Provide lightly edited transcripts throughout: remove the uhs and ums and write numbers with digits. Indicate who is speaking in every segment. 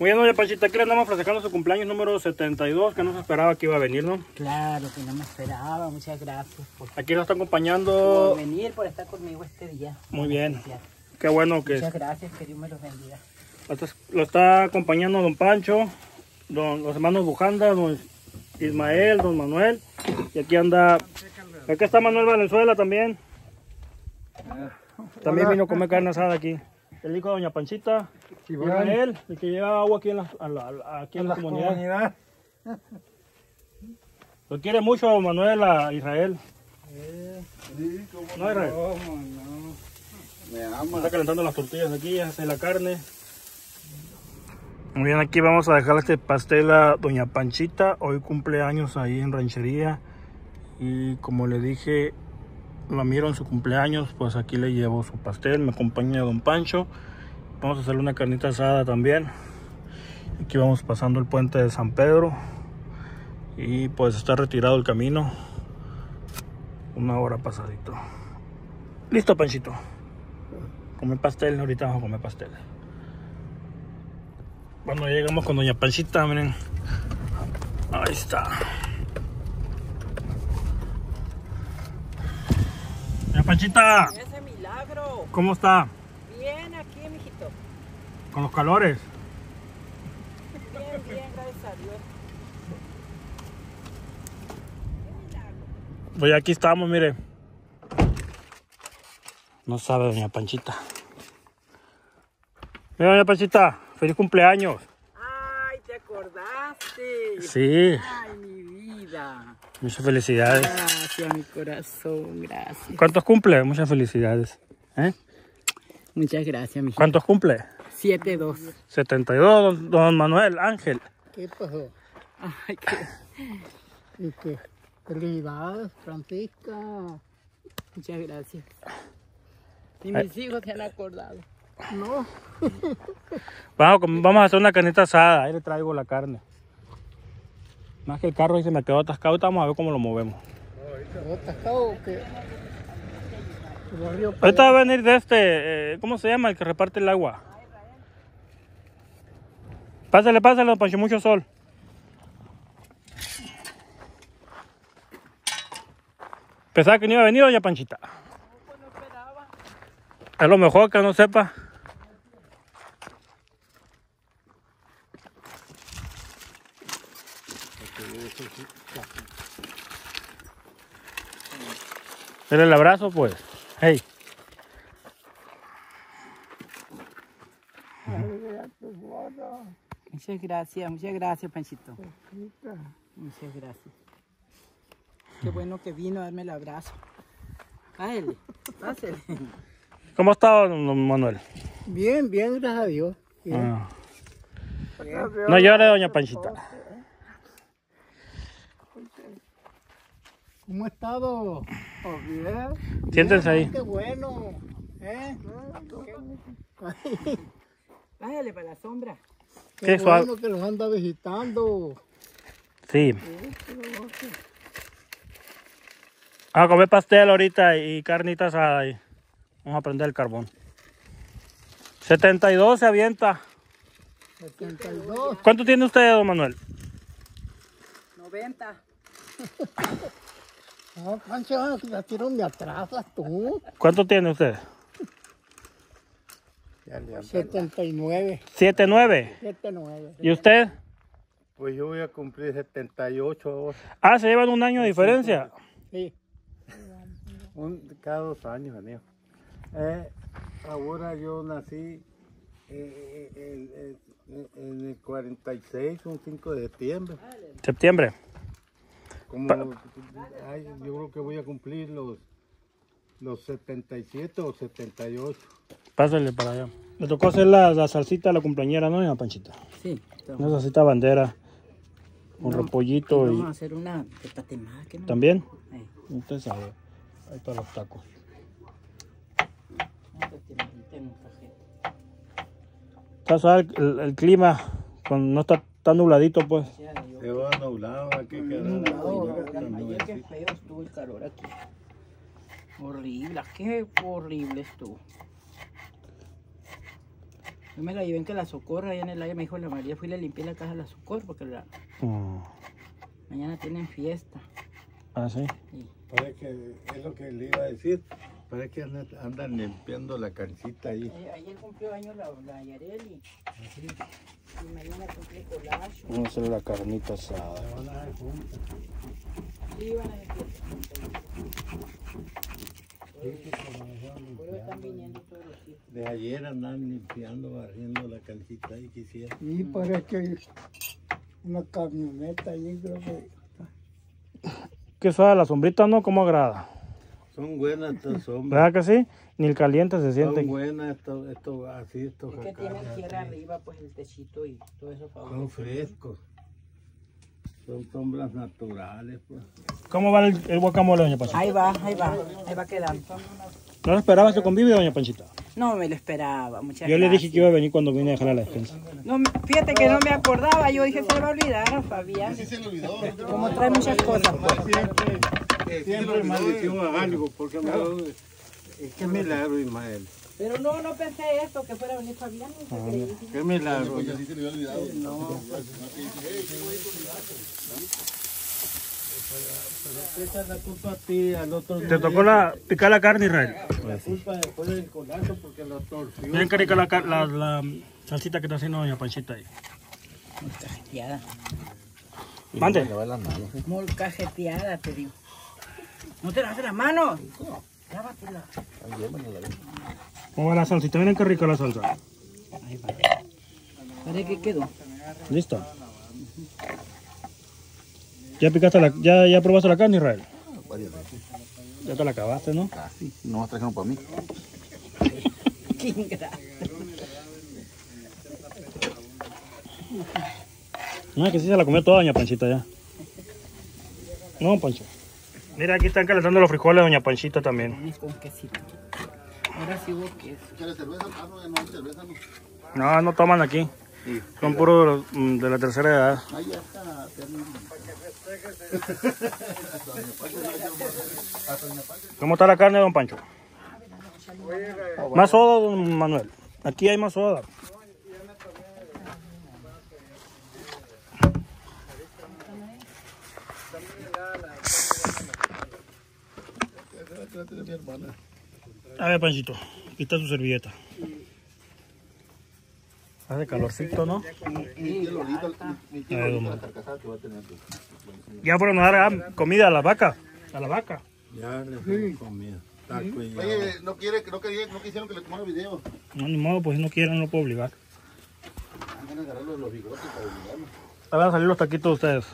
Speaker 1: Muy bien, doña Panchita, aquí le andamos festejando su cumpleaños número 72, que no se esperaba que iba a venir, ¿no?
Speaker 2: Claro, que no me esperaba. Muchas gracias
Speaker 1: Aquí nos está acompañando.
Speaker 2: por venir, por estar conmigo este día.
Speaker 1: Muy bien. Qué bueno que...
Speaker 2: Muchas gracias, que Dios me los bendiga.
Speaker 1: Lo está acompañando don Pancho, los hermanos Bujanda, don Ismael, don Manuel. Y aquí anda... Aquí está Manuel Valenzuela también. También vino a comer carne asada aquí. El hijo de doña Panchita. Israel, el que lleva agua aquí en la comunidad. Lo quiere mucho Manuel a Israel.
Speaker 3: Sí, ¿cómo
Speaker 1: ¿No, Israel?
Speaker 3: Me ama.
Speaker 1: Está calentando las tortillas aquí, ya hace la carne. Muy bien, aquí vamos a dejar este pastel a doña Panchita. Hoy cumpleaños ahí en Ranchería. Y como le dije, la miro en su cumpleaños, pues aquí le llevo su pastel. Me acompaña don Pancho. Vamos a hacerle una carnita asada también. Aquí vamos pasando el puente de San Pedro. Y pues está retirado el camino. 1 hora pasadito. Listo, Panchito. Comer pastel, ahorita vamos a comer pastel. Cuando llegamos con doña Panchita, miren. Ahí está. Doña Panchita.
Speaker 2: Ese milagro.
Speaker 1: ¿Cómo está?
Speaker 2: Bien, aquí, mijito.
Speaker 1: Con los calores.
Speaker 2: Bien, gracias a Dios.
Speaker 1: Pues aquí estamos, mire. No sabe doña Panchita. Mira, doña Panchita, feliz cumpleaños.
Speaker 2: Ay, ¿te acordaste?
Speaker 1: Sí,
Speaker 2: Ay, mi vida.
Speaker 1: muchas felicidades.
Speaker 2: Gracias, mi corazón, gracias.
Speaker 1: ¿Cuántos cumple? Muchas felicidades.
Speaker 2: Muchas gracias, mijito.
Speaker 1: ¿Cuántos cumple?
Speaker 2: 7-2.
Speaker 1: 72, don Manuel Ángel.
Speaker 4: ¿Qué pasó?
Speaker 2: Ay, qué...
Speaker 4: ¿Y qué? Felicidades, Francisca.
Speaker 2: Muchas gracias. Y mis hijos se han acordado.
Speaker 4: No,
Speaker 1: Vamos a hacer una carnita asada. Ahí le traigo la carne. Más que el carro ahí se me quedó atascado. Ahorita vamos a ver cómo lo movemos.
Speaker 4: ¿pero atascado o qué? El barrio
Speaker 1: Ahorita va a venir de este, ¿cómo se llama? El que reparte el agua. Pásale, don Pancho, mucho sol. Pensaba que no iba a venir doña Panchita. A lo mejor que no sepa. Dale el abrazo, pues. Hey.
Speaker 2: Muchas gracias, Panchito. Muchas gracias. Qué bueno que vino a darme el abrazo. Pásale, pásale.
Speaker 1: ¿Cómo está, don Manuel?
Speaker 4: Bien, bien, gracias a Dios. Bien.
Speaker 1: Ah. No llore, doña Panchita.
Speaker 4: ¿Cómo ha estado? Pues bien.
Speaker 1: Siéntense ahí.
Speaker 4: Qué bueno.
Speaker 2: Pásale para la sombra.
Speaker 4: Qué
Speaker 1: Qué suave.
Speaker 4: bueno que los anda visitando.
Speaker 1: Sí. Vamos a comer pastel ahorita y carnita asada ahí. Vamos a prender el carbón. 72 se avienta.
Speaker 4: 72.
Speaker 1: ¿Cuánto tiene usted, don Manuel?
Speaker 2: 90.
Speaker 4: No, Pancho, la tiro me atrasas tú.
Speaker 1: ¿Cuánto tiene usted?
Speaker 4: 79.
Speaker 1: 79.
Speaker 4: 79.
Speaker 1: ¿Y usted?
Speaker 3: Pues yo voy a cumplir 78 ahora.
Speaker 1: Ah, se llevan 1 año de diferencia.
Speaker 4: Sí.
Speaker 3: Cada 2 años, amigo. Ahora yo nací en el 46, un 5 de septiembre.
Speaker 1: Septiembre.
Speaker 3: Como, yo creo que voy a cumplir los 77 o 78.
Speaker 1: Pásale para allá. Me tocó hacer la salsita de la cumpleañera, ¿no, doña Panchita?
Speaker 2: Sí.
Speaker 1: Una salsita bandera. Con repollito
Speaker 2: Vamos a
Speaker 1: y...
Speaker 2: hacer una de tatemada, ¿qué no?
Speaker 1: ¿También?
Speaker 2: Sí.
Speaker 1: Usted sabe. Ahí para los tacos. Está suave el clima. Cuando no está tan nubladito, pues.
Speaker 3: Se va nublado, hay que quedar.
Speaker 2: Ayer qué feo estuvo el calor aquí. Horrible, qué horrible estuvo. Yo me la llevé en que la Socorro, allá en el área, me dijo la María, fui y le limpié la casa a la Socorro, porque mañana tienen fiesta.
Speaker 1: Ah, sí.
Speaker 2: Y
Speaker 3: Parece que es lo que le iba a decir. Parece que andan limpiando la canchita ahí.
Speaker 2: ayer cumplió años la Yareli. Y mañana cumple Colacho.
Speaker 1: Vamos a hacer la carnita asada.
Speaker 2: Sí, van a decir. Por eso están viniendo todos los hijos.
Speaker 3: De ayer andan limpiando, barriendo la canchita ahí, quisiera.
Speaker 4: Y parece que hay una camioneta ahí, creo que.
Speaker 1: ¿Qué sabe la sombrita, no? ¿Cómo agrada?
Speaker 3: Son buenas estas sombras.
Speaker 1: ¿Verdad que sí? Ni el caliente se siente.
Speaker 3: Son buenas esto así, estos
Speaker 2: Es que tienen
Speaker 3: jacaras,
Speaker 2: tierra
Speaker 3: así.
Speaker 2: arriba, pues el techito y todo eso
Speaker 3: Son
Speaker 2: favorece.
Speaker 3: frescos. Son sombras naturales, pues.
Speaker 1: ¿Cómo va el guacamole, doña Panchita?
Speaker 2: Ahí va quedando.
Speaker 1: ¿No lo esperaba este convivio, doña Panchita?
Speaker 2: No me lo esperaba, muchas
Speaker 1: Yo le
Speaker 2: gracias.
Speaker 1: dije que iba a venir cuando vine a dejar a la despensa.
Speaker 2: No, fíjate que no me acordaba, yo dije se le va a olvidar a Fabián. Como trae muchas cosas.
Speaker 3: Siempre maldición a algo, porque qué milagro, Ismael.
Speaker 2: Pero no pensé esto, que fuera a venir Fabián.
Speaker 3: Qué milagro. Esa es la culpa a ti, al otro.
Speaker 1: ¿Te tocó picar la carne, Israel?
Speaker 3: La culpa después del colazo porque lo torció.
Speaker 1: Miren qué rica la salsita que está haciendo doña Panchita ahí.
Speaker 2: Molcajeteada.
Speaker 1: Mande.
Speaker 2: Molcajeteada, te digo. No te lavaste las manos. Lávatela.
Speaker 1: ¿Cómo va la salsita? Miren qué rica la salsa.
Speaker 2: Ahí va. ¿Para qué quedó?
Speaker 1: ¿Listo? ¿Ya picaste ya probaste la carne, Israel?
Speaker 5: Varias veces.
Speaker 1: Ya te la acabaste, ¿no?
Speaker 5: Casi. No más trajeron para mí.
Speaker 2: Qué ingrato.
Speaker 1: No, que sí se la comió toda doña Panchita ya. No, Pancho. Mira, aquí están calentando los frijoles doña Panchita también.
Speaker 2: Vení con quesito. Ahora sí hubo queso.
Speaker 5: ¿Quieres cerveza? Ah, no, ya no hay cerveza, no.
Speaker 1: No, no toman aquí. Son puros de la tercera edad.
Speaker 5: Ahí ya está.
Speaker 1: ¿Cómo está la carne, don Pancho? Más soda, don Manuel. Aquí hay más soda. A ver, Panchito, aquí está su servilleta. Hace calorcito, ¿no? Ya fueron a dar comida a la vaca. A la vaca.
Speaker 3: Ya le dimos comida. Taco y
Speaker 5: Oye, no quisieron que le tomara video.
Speaker 1: No, ni modo, pues si no quieren, no puedo obligar.
Speaker 5: Van a agarrar los bigotes para obligarlo.
Speaker 1: Ahí van a salir los taquitos de ustedes.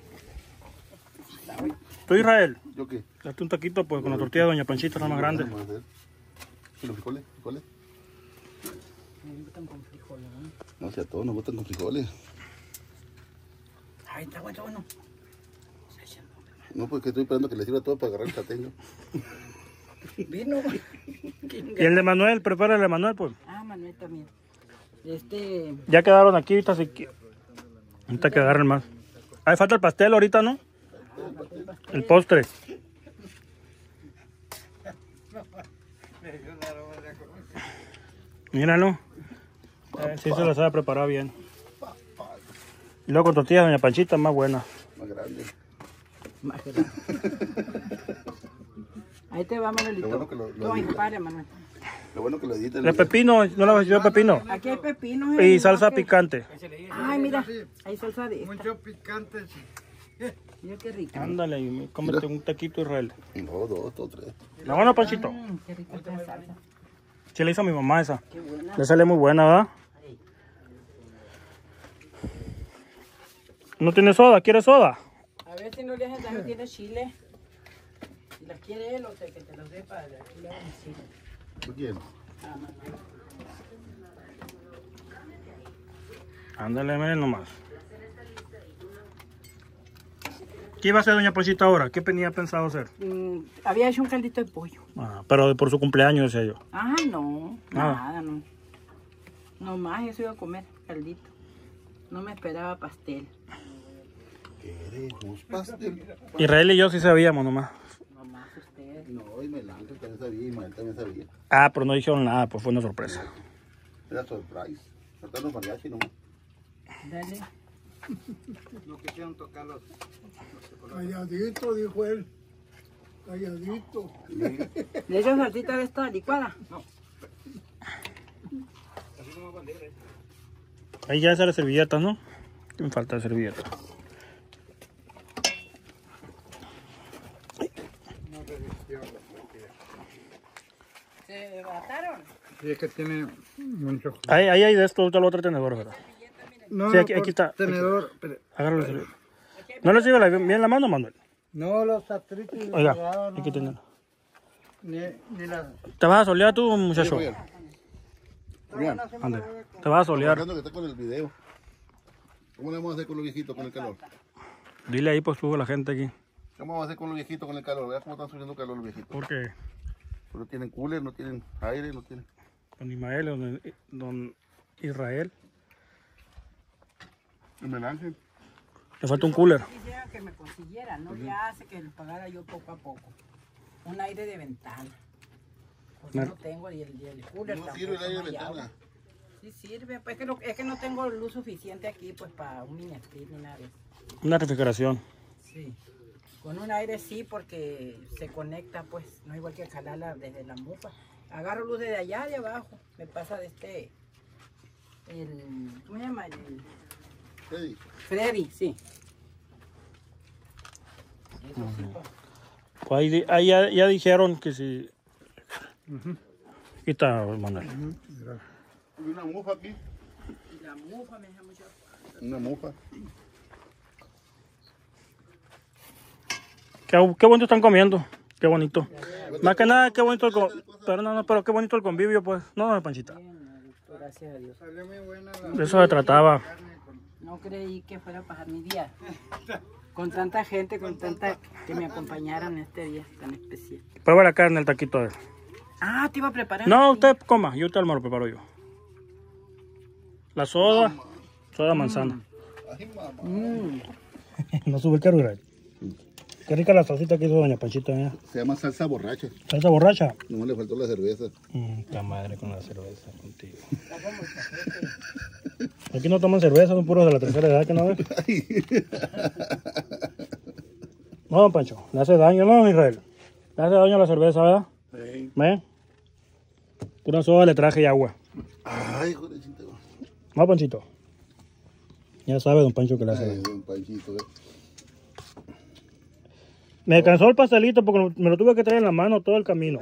Speaker 1: ¿Tú, Israel?
Speaker 5: ¿Yo qué?
Speaker 1: Date un taquito pues con la tortilla de doña Panchita, la más grande.
Speaker 5: ¿Qué vamos a hacer? ¿Y los frijoles? ¿Frijoles?
Speaker 2: Me gustan con frijoles, ¿no?
Speaker 5: No, si a todos nos gustan con frijoles.
Speaker 2: Ay, está bueno.
Speaker 5: No, porque estoy esperando que le sirva todo para agarrar el cateño.
Speaker 2: Vino.
Speaker 1: Y el de Manuel, prepara el de Manuel, pues.
Speaker 2: Ah, Manuel también.
Speaker 1: Ya quedaron aquí, ahorita que agarren más. Ahí falta el pastel ahorita, ¿no? El postre. Míralo. Sí se lo sabe preparar bien. Y luego con tortillas doña Panchita, más buena.
Speaker 5: Más grande.
Speaker 2: Más grande. Ahí te va, Manuelito.
Speaker 5: Lo bueno que lo
Speaker 2: No,
Speaker 5: edita.
Speaker 2: pare, Manuel.
Speaker 5: Lo bueno que lo editen.
Speaker 1: De pepino, no la de pepino.
Speaker 2: Aquí hay pepinos.
Speaker 1: Y salsa picante.
Speaker 2: Ay, mira, hay salsa de esta.
Speaker 4: Mucho picante.
Speaker 2: Mira qué rica.
Speaker 1: Ándale, y cómete un taquito, Israel.
Speaker 5: No, dos o tres.
Speaker 1: La buena, Panchito.
Speaker 2: Qué rica esta salsa.
Speaker 1: Se le hizo a mi mamá esa.
Speaker 2: Qué buena.
Speaker 1: Le sale muy buena, ¿verdad? ¿No tiene soda? ¿Quiere soda?
Speaker 2: A ver si no le haces daño, tiene chile. Si las quiere él, o sea, que te las dé para aquí le hagan chile.
Speaker 5: ¿Tú quién?
Speaker 2: Ah, Manuel.
Speaker 1: Ándale, miren nomás. ¿Qué iba a hacer doña Panchita ahora? ¿Qué tenía pensado hacer?
Speaker 2: Había hecho un caldito de pollo.
Speaker 1: Ah, pero por su cumpleaños, decía yo.
Speaker 2: Ah, no,
Speaker 1: Ah.
Speaker 2: nada, no. No más, eso iba a comer, caldito. No me esperaba pastel.
Speaker 5: Queremos pastel.
Speaker 1: Israel y yo sí sabíamos nomás.
Speaker 2: No más usted.
Speaker 5: No, y Melanca también sabía, Ismael también sabía.
Speaker 1: Ah, pero no dijeron nada, pues fue una sorpresa.
Speaker 5: Era surprise. Faltan los mariachis nomás.
Speaker 2: Dale.
Speaker 3: No quisieron tocar los
Speaker 4: Calladito, dijo él. Calladito.
Speaker 2: ¿Le echas salsita de esta licuada?
Speaker 1: Ahí ya sale servilleta, ¿no? Me falta servilleta.
Speaker 2: ¿Se mataron?
Speaker 3: Sí, es que tiene mucho.
Speaker 1: Ahí hay de esto, otro tenedor, ¿verdad?
Speaker 3: No,
Speaker 1: Sí, aquí está.
Speaker 3: tenedor.
Speaker 1: Agárralo el servilleta. ¿No le sirve bien la mano, Manuel?
Speaker 3: No, los artritis.
Speaker 1: Oiga, hay que tenerlo.
Speaker 3: Ni la...
Speaker 1: ¿Te vas a solear tú, muchacho?
Speaker 5: Bien. Bien.
Speaker 1: Ande. Te vas a solear.
Speaker 5: Aprovechando que está con el video. ¿Cómo le vamos a hacer con los viejitos con el calor?
Speaker 1: Dile ahí, pues subo la gente aquí.
Speaker 5: ¿Cómo vamos a hacer con los viejitos con el calor? Vea cómo están subiendo calor los viejitos.
Speaker 1: ¿Por qué?
Speaker 5: No tienen cooler, no tienen aire, no tienen...
Speaker 1: Don Ismael, don Israel.
Speaker 5: El melange.
Speaker 1: Le falta un cooler.
Speaker 2: Quisiera que me consiguiera, ¿no? Ya hace que lo pagara yo poco a poco. Un aire de ventana. Porque no tengo y el cooler
Speaker 5: No
Speaker 2: tampoco.
Speaker 5: sirve el aire de
Speaker 2: no hay
Speaker 5: ventana.
Speaker 2: agua. Sí sirve, pues es que no tengo luz suficiente aquí pues para un mini split ni nada de eso.
Speaker 1: Una refrigeración.
Speaker 2: Sí. Con un aire sí porque se conecta pues, no igual que jalarla desde la mufa. Agarro luz desde allá de abajo, me pasa de ¿cómo se llama?
Speaker 5: Freddy.
Speaker 2: Freddy, sí. Eso sí, pues.
Speaker 1: Pues ahí ya dijeron que si... Aquí está, Manuel.
Speaker 5: Y una mufa aquí.
Speaker 2: Y la mufa me deja mucho.
Speaker 5: Una mufa.
Speaker 1: Qué bonito están comiendo. Qué bonito. Más que nada, qué bonito pero qué bonito el convivio, pues. No, Panchita.
Speaker 2: Gracias a Dios.
Speaker 3: Salió muy buena
Speaker 1: De eso se trataba.
Speaker 2: No creí que fuera a pasar mi día. Con tanta gente, con tanta que me acompañaran este día tan especial.
Speaker 1: Prueba la carne, el taquito de él.
Speaker 2: Ah, te iba a preparar.
Speaker 1: No, usted coma. Yo te me lo preparo yo. La soda. Soda manzana.
Speaker 5: Ay, mamá.
Speaker 1: No sube el carro, Israel. Qué rica la salsita que hizo doña Panchita, mira.
Speaker 5: Se llama salsa borracha.
Speaker 1: Salsa borracha.
Speaker 5: No le faltó la cerveza.
Speaker 1: Esta madre con la cerveza contigo. Aquí no toman cerveza, son puros de la tercera edad, que no ves. No, don Pancho, le hace daño, ¿no, Israel? Le hace daño la cerveza, ¿verdad?
Speaker 5: Sí.
Speaker 1: ¿Ve? Pura soda le traje y agua.
Speaker 5: Ay, hijo de chiste.
Speaker 1: No, Panchito. Ya sabe, don Pancho, que le hace
Speaker 5: Ay,
Speaker 1: daño.
Speaker 5: don Panchito.
Speaker 1: Me cansó el pastelito porque me lo tuve que traer en la mano todo el camino.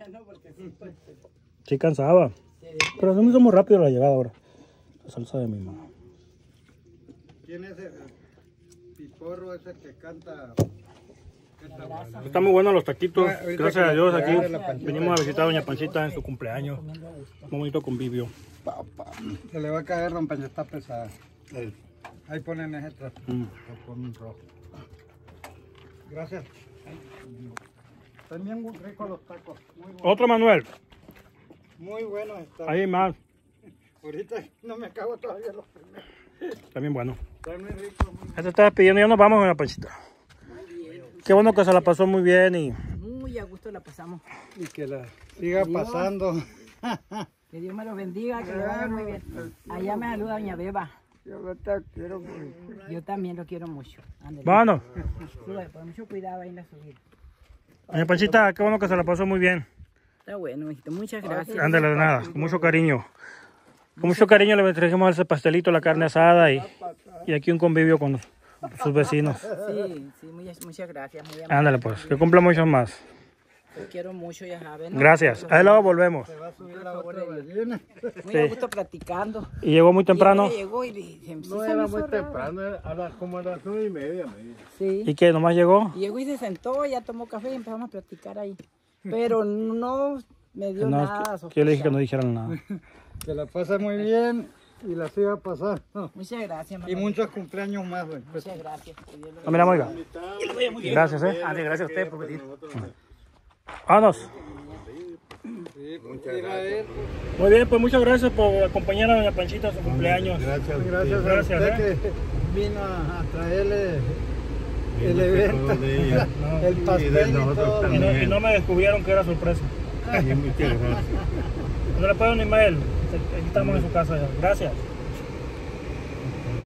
Speaker 1: Sí, cansaba. Pero se me hizo muy rápido la llegada ahora. La salsa de mi mano.
Speaker 3: ¿Quién es el piporro ese que canta?
Speaker 1: Están muy buenos los taquitos.
Speaker 3: Ahorita
Speaker 1: Gracias
Speaker 3: que
Speaker 1: a Dios
Speaker 3: la
Speaker 1: aquí
Speaker 3: de la Panchita.
Speaker 1: venimos a visitar a doña Panchita en su cumpleaños. Muy bonito convivio.
Speaker 5: Papá.
Speaker 3: Se le va a caer, don Pancho, está pesada. Ahí ponen ese trato. Lo ponen rojo. Gracias. Están bien muy ricos los tacos. Muy buenos.
Speaker 1: Otro Manuel.
Speaker 3: Muy buenos están.
Speaker 1: Ahí hay más.
Speaker 3: Ahorita no me acabo todavía los primeros.
Speaker 1: También bueno.
Speaker 3: Están muy ricos.
Speaker 1: Ya te está despidiendo, ya nos vamos, doña Panchita. Qué bueno que se la pasó muy bien y
Speaker 2: Muy a gusto la pasamos.
Speaker 3: Y que la siga pasando.
Speaker 2: Que Dios me los bendiga, que le vaya muy bien. Allá me saluda doña Beba.
Speaker 3: Yo te quiero mucho.
Speaker 2: Yo también lo quiero mucho. Ándale.
Speaker 1: bueno.
Speaker 2: Sube, pon mucho cuidado ahí en la subida.
Speaker 1: Doña Panchita, qué bueno que se la pasó muy bien.
Speaker 2: Está bueno, hijito. Muchas gracias.
Speaker 1: Ándale de nada, con mucho cariño. Con mucho cariño le trajimos ese pastelito, la carne asada y aquí un convivio con sus vecinos.
Speaker 2: Sí, sí, muchas gracias. Muy amable.
Speaker 1: Ándale pues, que cumpla muchos más.
Speaker 2: Te quiero mucho, ya sabes. ¿no?
Speaker 1: Gracias, ahí luego volvemos.
Speaker 3: Va a subir la otra gallina.
Speaker 2: Muy a gusto platicando.
Speaker 1: Y llegó muy temprano.
Speaker 2: Llegó y se
Speaker 3: No era muy temprano, como a las 9:30 me dice.
Speaker 2: Sí.
Speaker 1: ¿Y qué? ¿Nomás llegó?
Speaker 2: Llegó y se sentó, ya tomó café y empezamos a platicar ahí. Pero no me dio
Speaker 1: No,
Speaker 2: nada.
Speaker 1: es que yo le dije que no dijeran nada.
Speaker 3: Que la pase muy bien y la siga pasando.
Speaker 2: Muchas gracias,
Speaker 3: Y
Speaker 2: mamá.
Speaker 3: muchos cumpleaños más, güey.
Speaker 2: Muchas gracias. Que Dios lo
Speaker 1: No, mira, oiga. Gracias, gracias a usted por venir. Vámonos. Muy bien, pues muchas gracias por acompañar a doña Panchita a su cumpleaños.
Speaker 3: Gracias
Speaker 1: Gracias,
Speaker 3: a usted que vino a traerle el evento, el pastel y todo.
Speaker 1: Y no me descubrieron que era sorpresa. No le puedo ni mail. Aquí estamos en su casa ya. Gracias.